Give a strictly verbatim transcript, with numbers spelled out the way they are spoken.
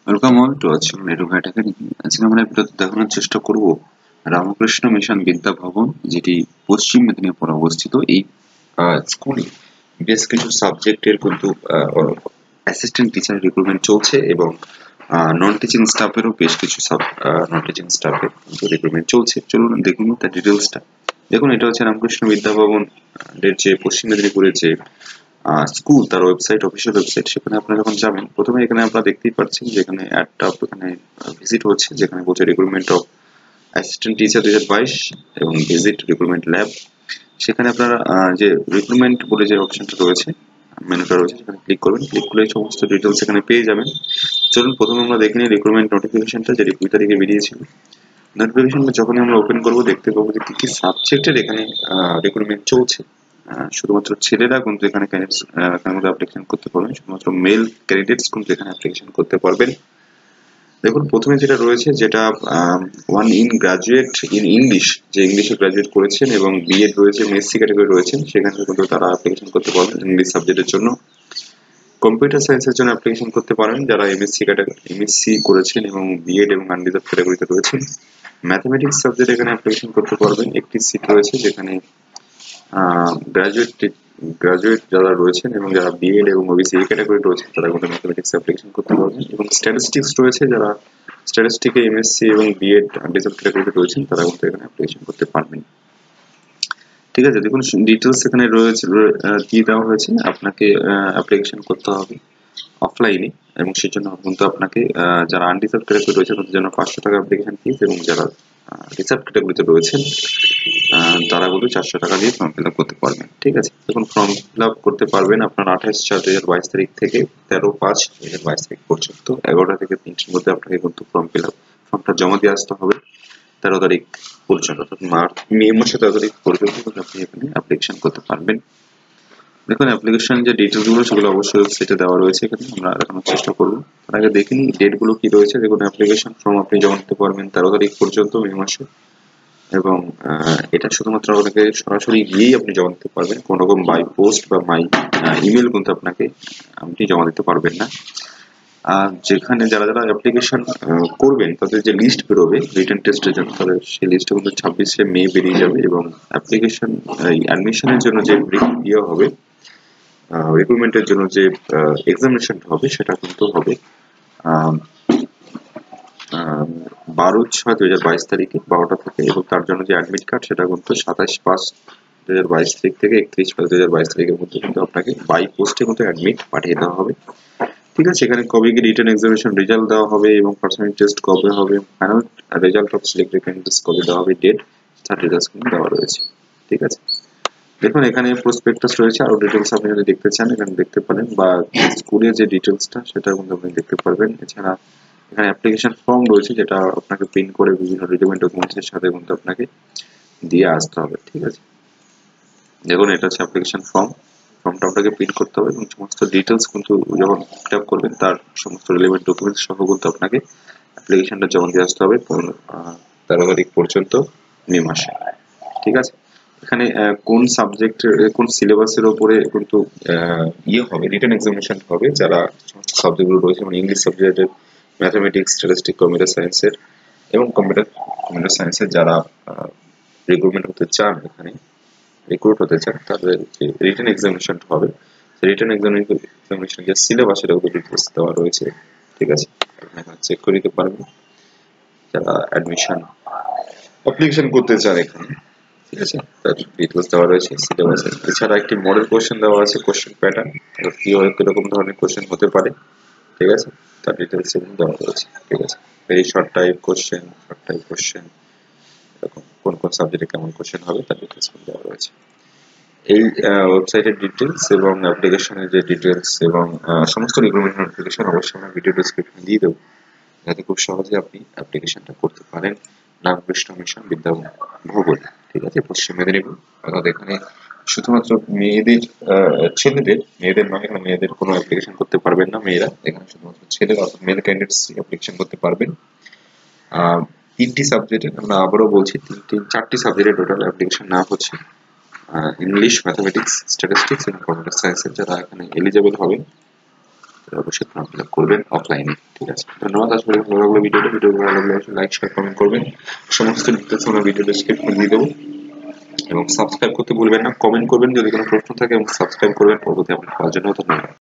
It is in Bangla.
Welcome all to our network academy. আজকে আমরা ভিডিওতে দেখানোর চেষ্টা করব রামকৃষ্ণ মিশন বিদ্যাভবন, যেটি পশ্চিম মেদিনীপুরে অবস্থিত। এই স্কুলে বেশ কিছু সাবজেক্টের কিন্তু অ্যাসিস্ট্যান্ট টিচার রিক্রুটমেন্ট চলছে এবং নন টিচিং স্টাফেরও বেশ কিছু সাব নন টিচিং স্টাফের কিন্তু রিক্রুটমেন্ট চলছে। চলুন দেখুন তার ডিটেলসটা। দেখুন, এটা হচ্ছে রামকৃষ্ণ বিদ্যাভবন এর যে পশ্চিম মেদিনীপুরের যে স্কুল, তার ওয়েবসাইট, অফিসিয়াল ওয়েবসাইট। সেখানে আপনারা যখন যাবেন, প্রথমে এখানে আপনারা দেখতেই পাচ্ছেন যে এখানে অ্যাডটা এখানে ভিজিট হচ্ছে, যেখানে বলছে রিক্রুটমেন্ট অফ অ্যাসিস্ট্যান্ট টিচার দুই হাজার বাইশ এবং ভিজিট রিক্রুটমেন্ট ল্যাব। সেখানে আপনারা যে রিক্রুটমেন্ট বলে যে অপশনটা রয়েছে, মেনুটা রয়েছে, সেখানে ক্লিক করবেন। ক্লিক করলে সমস্ত ডিটেলস এখানে পেয়ে যাবেন। চলুন প্রথমে আমরা দেখে নিই রিক্রুটমেন্ট নোটিফিকেশনটা, যেটি কুড়ি তারিখে বেরিয়েছিল। নোটিফিকেশনটা যখনই আমরা ওপেন করবো, দেখতে পাবো যে কি কি সাবজেক্টের এখানে রিক্রুটমেন্ট চলছে। শুধুমাত্র ছেলেরা কিন্তু এখানে অ্যাপ্লিকেশন করতে পারবেন, শুধুমাত্র মেল ক্যান্ডিডেটস কিন্তু এখানে অ্যাপ্লিকেশন করতে পারবেন। দেখুন, প্রথমে যেটা রয়েছে, যেটা one in graduate in English, যে ইংলিশে গ্রাজুয়েট করেছেন এবং বিএড রয়েছে, এমএসসি ক্যাটাগরি রয়েছেন, সেখানে কিন্তু তারা অ্যাপ্লিকেশন করতে পারবেন ইংলিশ সাবজেক্টের জন্য। কম্পিউটার সায়েন্সের জন্য অ্যাপ্লিকেশন করতে পারেন যারা এমএসসি ক্যাটাগরি এমএসসি করেছেন এবং বিএড এবং আনরিজার্ভ ক্যাটাগরিতে রয়েছেন। ম্যাথমেটিক্স সাবজেক্ট এখানে অ্যাপ্লিকেশন করতে পারবেন। একটি সিট রয়েছে যেখানে গ্রাজুয়েট গ্রাজুয়েট যারা রয়েছেন এবং যারা বিএড এবং ওবিসি এই ক্যাটাগরি রয়েছে, তারা কিন্তু ম্যাথমেটিক্স অ্যাপ্লিকেশন করতে পারবেন। এবং স্ট্যাটিস্টিক্স রয়েছে, যারা স্ট্যাটিস্টিকে এমএসসি এবং বিএড রিজার্ভ ক্যাটাগরিতে রয়েছেন, তারা কিন্তু এখানে অ্যাপ্লিকেশন করতে পারবেন। ঠিক আছে, দেখুন ডিটেলস এখানে রয়েছে, দিয়ে দেওয়া হয়েছে। আপনাকে অ্যাপ্লিকেশন করতে হবে অফলাইনে, এবং সেই জন্য কিন্তু আপনাকে যারা আনরিজার্ভ ক্যাটাগরি রয়েছে তাদের জন্য পাঁচশো টাকা অ্যাপ্লিকেশন ফিস, এবং যারা রিজার্ভ ক্যাটাগরিতে রয়েছেন তারা কিন্তু চারশো টাকা দিয়ে ফর্ম ফিল আপ করতে পারবেন। ঠিক আছে, দেখুন ফর্ম ফিল আপ করতে পারবেন আপনার আঠাশ চার দুই হাজার বাইশ তারিখ থেকে তেরো পাঁচ দুই হাজার বাইশ তারিখ পর্যন্ত এগারোটা থেকে তিনটের মধ্যে আপনাকে কিন্তু ফর্ম ফিল আপ ফর্মটা জমা দিয়ে আসতে হবে। তেরো তারিখ পর্যন্ত, অর্থাৎ মার্চ মে মাসে তেরো তারিখ পর্যন্ত আপনি এখানে অ্যাপ্লিকেশন করতে পারবেন। দেখুন, অ্যাপ্লিকেশন যে ডিটেলস গুলো সেগুলো অবশ্যই ওয়েবসাইটে দেওয়া রয়েছে, এখানে আমরা দেখানোর চেষ্টা করবো। তার আগে দেখে নিই ডেট গুলো কি রয়েছে। দেখুন, অ্যাপ্লিকেশন ফর্ম আপনি জমা দিতে পারবেন তেরো তারিখ পর্যন্ত মে মাসে, এবং এটা শুধুমাত্র আপনাকে সরাসরি গিয়েই আপনি জমা দিতে পারবেন, কোনো রকম বাই পোস্ট বা মাই ইমেল কিন্তু আপনাকে আপনি জমা দিতে পারবেন না। আর যেখানে যারা যারা অ্যাপ্লিকেশন করবেন তাদের যে লিস্ট বেরোবে রিটেন টেস্টের জন্য, তাদের সেই লিস্টটা কিন্তু ছাব্বিশে মে বেরিয়ে যাবে। এবং অ্যাপ্লিকেশন অ্যাডমিশনের জন্য যে ইয়ে হবে, রিক্রুটমেন্টের জন্য যে এক্সামিনেশনটা হবে, সেটা কিন্তু হবে বারো ছয় দুই হাজার বাইশ তারিখে বারোটা থেকে, এবং তার জন্য যে অ্যাডমিট কার্ড সেটা কিন্তু সাতাশ পাঁচ দুই হাজার বাইশ তারিখ থেকে একত্রিশ পাঁচ দুই হাজার বাইশ তারিখের মধ্যে কিন্তু আপনাকে বাই পোস্টে কিন্তু অ্যাডমিট পাঠিয়ে দেওয়া হবে। ঠিক আছে, এখানে কবে কি রিটেন এক্সামিনেশন রেজাল্ট দেওয়া হবে এবং পার্সোনাল টেস্ট কবে হবে, final result of selected candidates কবে দেওয়া হবে, ডেট তার ডিটেলস কিন্তু দেওয়া রয়েছে। ঠিক আছে, দেখুন এখানে প্রসপেক্টাস রয়েছে, আরো ডিটেলস আপনি যদি দেখতে চান এখানে দেখতে পারেন, বা স্কুলের যে ডিটেলসটা সেটা কিন্তু আপনি দেখতে পারবেন। এছাড়া এখানে অ্যাপ্লিকেশন ফর্ম রয়েছে, যেটা আপনাকে প্রিন্ট করে বিভিন্ন রিলেভেন্ট ডকুমেন্টসের সাথে কিন্তু আপনাকে দিয়ে আসতে হবে। ঠিক আছে, দেখুন এটা হচ্ছে অ্যাপ্লিকেশন ফর্ম। ফর্মটা আপনাকে প্রিন্ট করতে হবে এবং সমস্ত ডিটেলস কিন্তু যখন ফিল আপ করবেন তার সমস্ত রিলেভেন্ট ডকুমেন্টস সহ কিন্তু আপনাকে অ্যাপ্লিকেশনটা জমা দিয়ে আসতে হবে তেরো তারিখ পর্যন্ত মে মাসে। ঠিক আছে, এখানে কোন সাবজেক্টের কোন সিলেবাসের উপরে কিন্তু ইয়ে হবে, রিটেন এক্সামিনেশন হবে, যারা সমস্ত সাবজেক্টগুলো রয়েছে, মানে ইংলিশ সাবজেক্টের, ম্যাথমেটিক্স, স্ট্যাটিস্টিক্স, কম্পিউটার সায়েন্সের এবং কম্পিউটার কম্পিউটার সায়েন্সের যারা রিক্রুটমেন্ট হতে চান, এখানে রিক্রুট হতে চান, তাদের যে রিটেন এক্সামিনেশন হবে, রিটেন এক্সামিনেশন যে সিলেবাস সেটা ডিটেলস দেওয়া রয়েছে। ঠিক আছে, আপনারা চেক করে নিতে পারবেন যারা অ্যাডমিশন অ্যাপ্লিকেশন করতে চান এখানে। ঠিক আছে, তার ডিটেলস দেওয়া রয়েছে সিলেবাসে। এছাড়া একটি মডেল কোশ্চেন দেওয়া আছে, কোশ্চেন প্যাটার্ন কি হয়, কিরকম ধরনের কোশ্চেন হতে পারে। ঠিক আছে, তার ডিটেলস এখানে দেওয়া রয়েছে। ঠিক আছে, very short type question, short type question, এরকম কোন কোন সাবজেক্টে কেমন কোশ্চেন হবে তার ডিটেলস দেওয়া রয়েছে। এই ওয়েবসাইটের ডিটেলস এবং অ্যাপ্লিকেশনের যে ডিটেলস এবং সমস্ত রিক্রুটমেন্ট নোটিফিকেশন অবশ্যই আমরা ভিডিও ডেসক্রিপশনে দিয়ে দেবো, যাতে খুব সহজে আপনি অ্যাপ্লিকেশনটা করতে পারেন রামকৃষ্ণ মিশন বিদ্যাভবন। ঠিক আছে, পশ্চিম মেদিনীপুর। অর্থাৎ এখানে শুধুমাত্র মেয়েদের ছেলেদের মেয়েদের নয়, এখানে মেয়েদের কোনো অ্যাপ্লিকেশন করতে পারবেন না মেয়েরা, এখানে শুধুমাত্র ছেলেরা অর্থাৎ মেল ক্যান্ডিডেটস অ্যাপ্লিকেশন করতে পারবেন। তিনটি সাবজেক্টে, আমরা আবারও বলছি, তিন তিন চারটি সাবজেক্টে টোটাল অ্যাপ্লিকেশন নেওয়া হচ্ছে। ইংলিশ, ম্যাথমেটিক্স, স্ট্যাটিস্টিক্স এবং কম্পিউটার সায়েন্সের যারা এখানে এলিজিবল হবেন সেক্ষেত্রে অবশ্যই ফর্ম ফিল আপ করবেন অফলাইনে। ঠিক আছে, ধন্যবাদ। আশা করি ভালো লাগলো ভিডিওটা। ভিডিও ভালো লাগলে অবশ্যই লাইক শেয়ার কমেন্ট করবেন। সমস্ত ডিটেলস আমরা ভিডিও ডেসক্রিপশনে দিয়ে দেবো এবং সাবস্ক্রাইব করতে ভুলবেন না। কমেন্ট করবেন যদি কোনো প্রশ্ন থাকে এবং সাবস্ক্রাইব করবেন পরবর্তী আপডেট পাওয়ার জন্য। ধন্যবাদ।